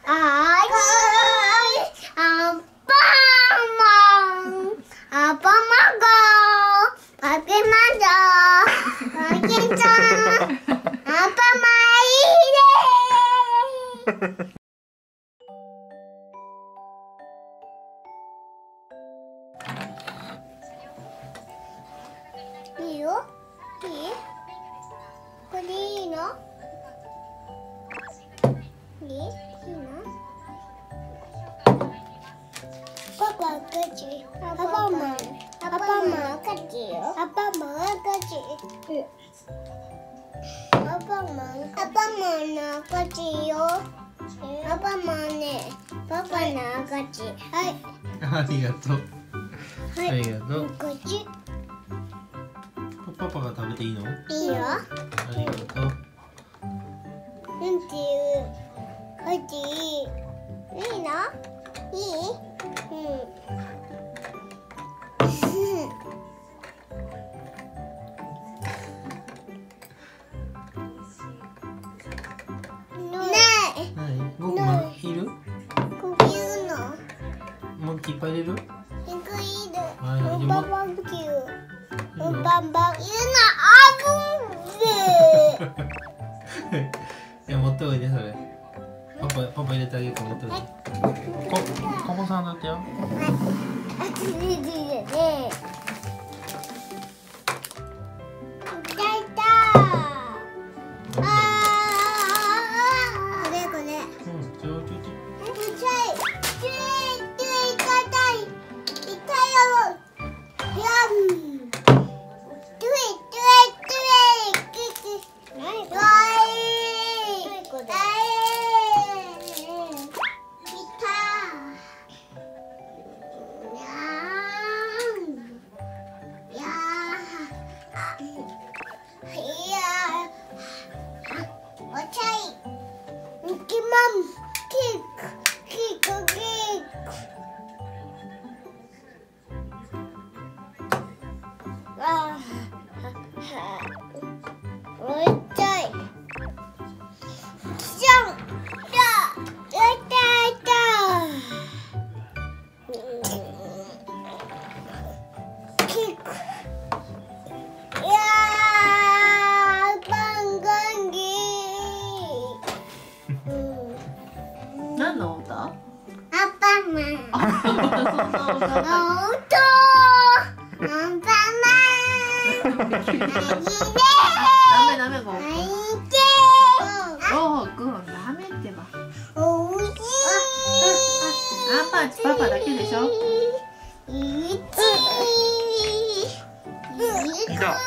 いいよ。いい？これいいの？いい？いいの？パパ赤字。パパマン赤字よ。パパマン赤字。パパマンの赤字よ。パパマンね、パパの赤字。はい。 ありがとう。 はい。 ありがとう。 赤字。 パパが食べていいの？ いいよ。 ありがとう。 なんていう。赤字。いいの？いい？うん。 ごくまいる？もっといっぱい入れる？はいはい、 ババンキュー。バンバン。 いや、持っておいで、それ。パパ入れてあげるから持っておいで。ここさんだってよ。 何の歌？ アンパンマン。 ダメゴーくん。ゴーくんダメってば。アンパンチパパだけでしょ。 いた。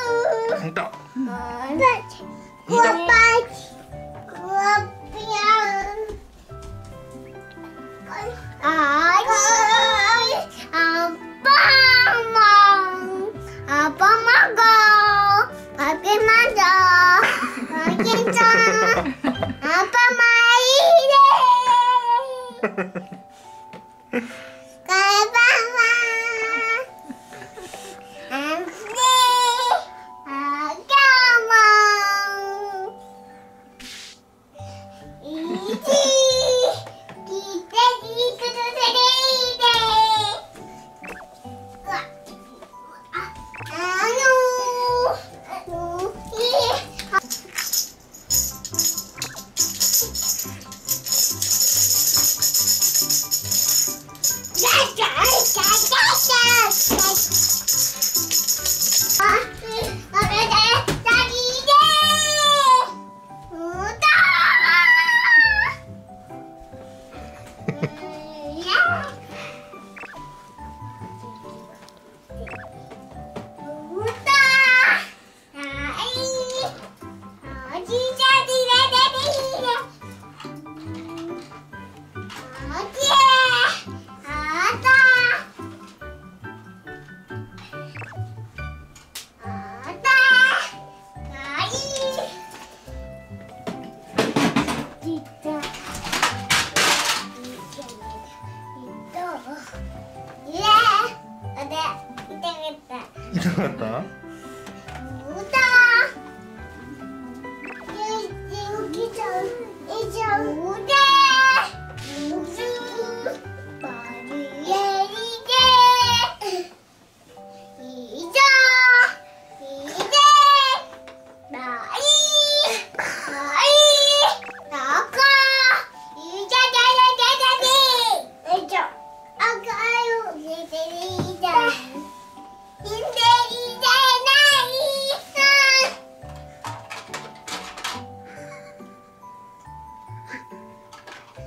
痛かった？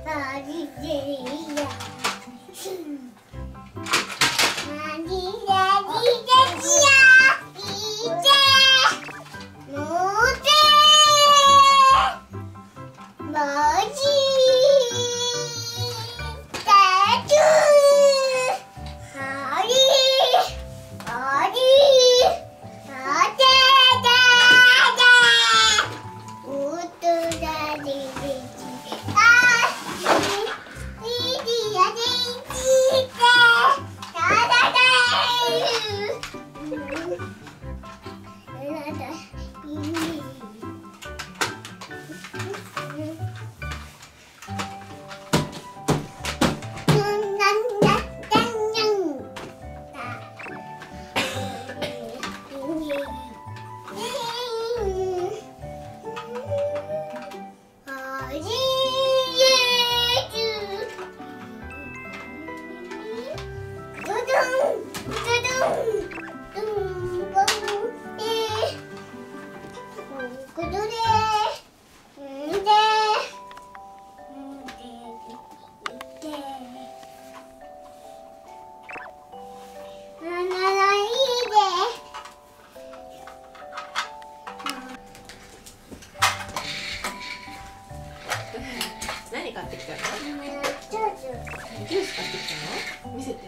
何買ってきたの？ジュース買ってきたの？見せて。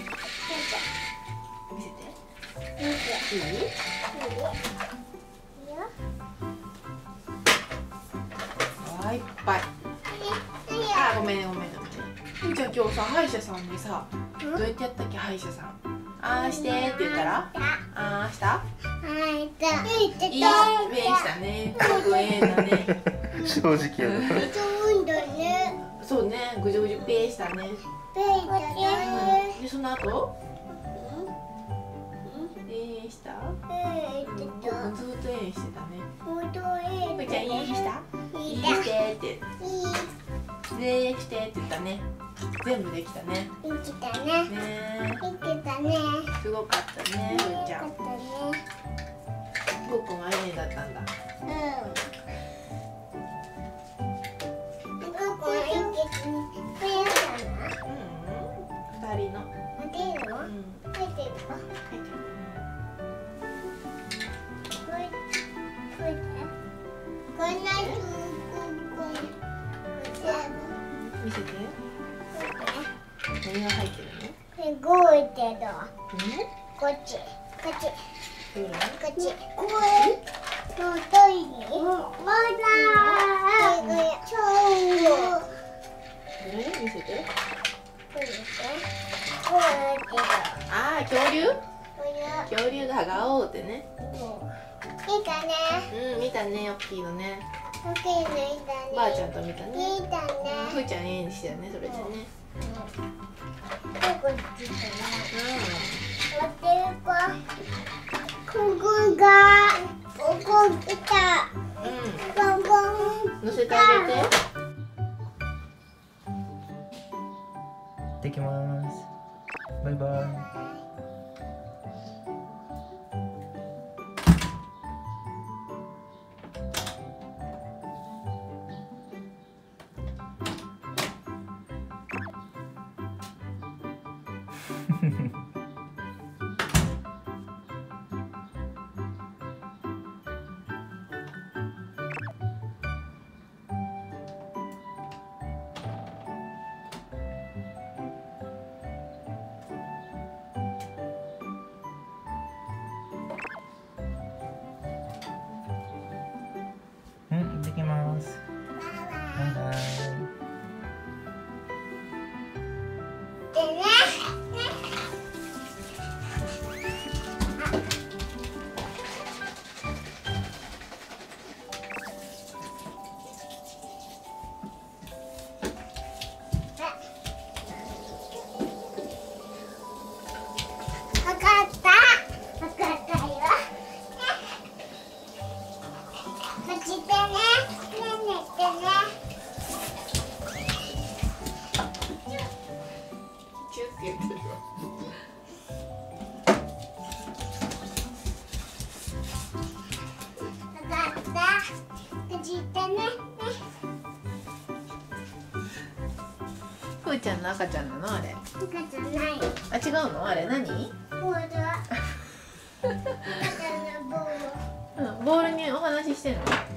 見せて。いい？いっぱい。あ、ごめんねごめんね。じゃあ今日さ、歯医者さんにさ、どうやってやったっけ、歯医者さん。あーしてって言ったら、あーした？いい目したね。すごいだね。 正直やな。 そうね、ぐじゅぐじゅペーしたね。で、その後？した？ずっとしてたね。ふーちゃんいいした？いいしてって。できてって言ったね。全部できたね。ねすごかったね、ふーちゃん。僕もあれだったんだ。2人の。見せて。何が入ってるの？ 動いてる。こっち。こっち。こっち。トイレ。 見せて。ああ、恐竜ががおうってね。 見たね。 見たね、大きいのね。ばあちゃんと見たね。ふーちゃん絵にしてたね、それでね。 ここ来た。 乗せてあげて。 行ってきます。バイバイ。行ってきます。バイバイ。 中ーちゃんの赤ちゃんなのあれ？ 赤ちゃんない。 あ、違うのあれ何？ ボールは赤ちゃんのボール。 うん、ボールにお話ししてんの？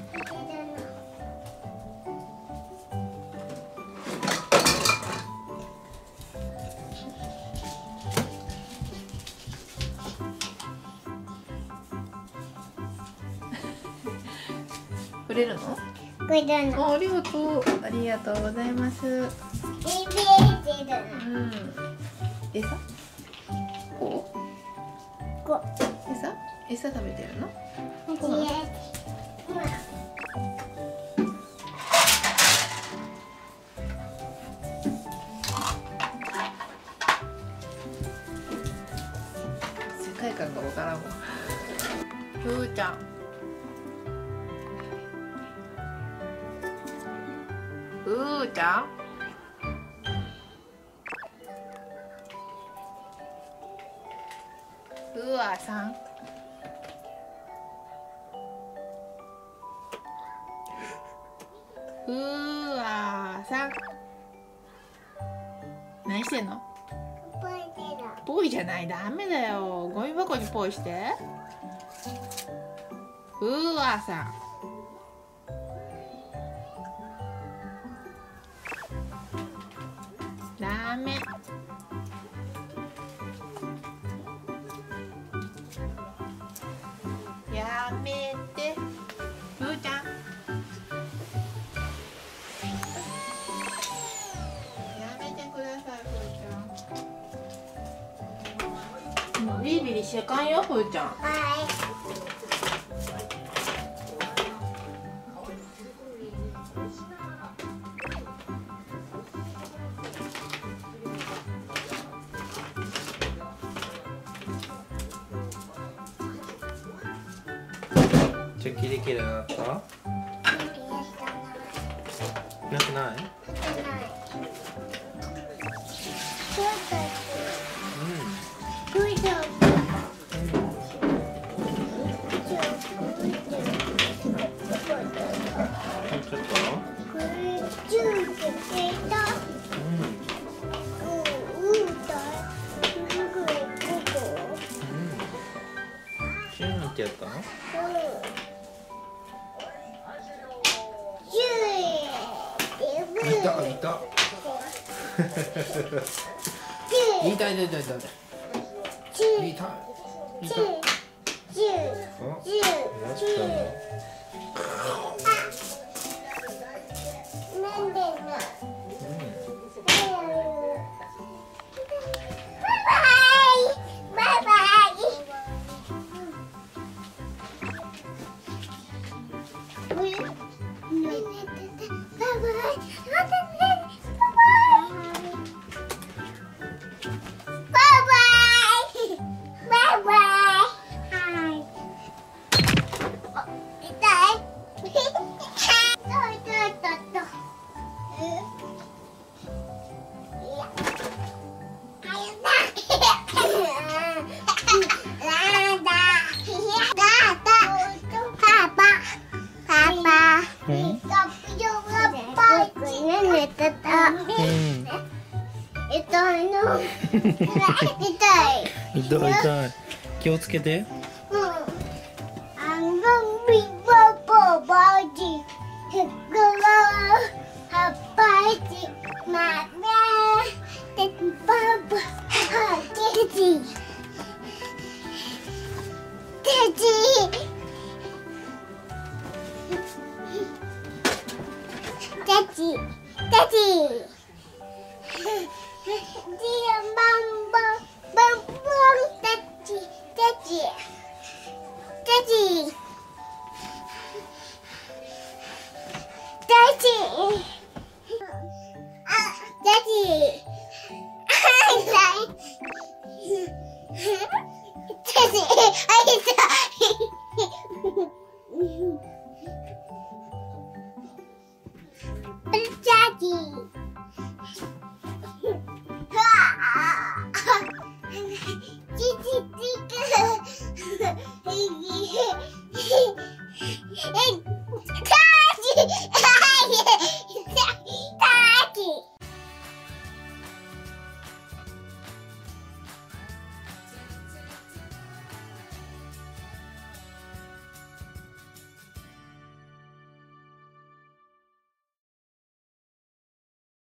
くれるの？ これだの。 あ、ありがとう。ありがとうございます。うん。餌？こう？餌食べてるの？世界観がわからんわ。ふーちゃん。ふーちゃん。ふわさん。ふわさん。何してんの？ポイじゃない、ダメだよ。ゴミ箱にポイして。ふわさん。ダメ。やめて。ふーちゃん。やめてください、ふーちゃん。もうビリビリしちゃかんよ、ふーちゃん。 チョキできるようになった？なくない？シューンってやったの？いたいた。いたいたいたいた。いたいた。痛い痛い。気をつけて。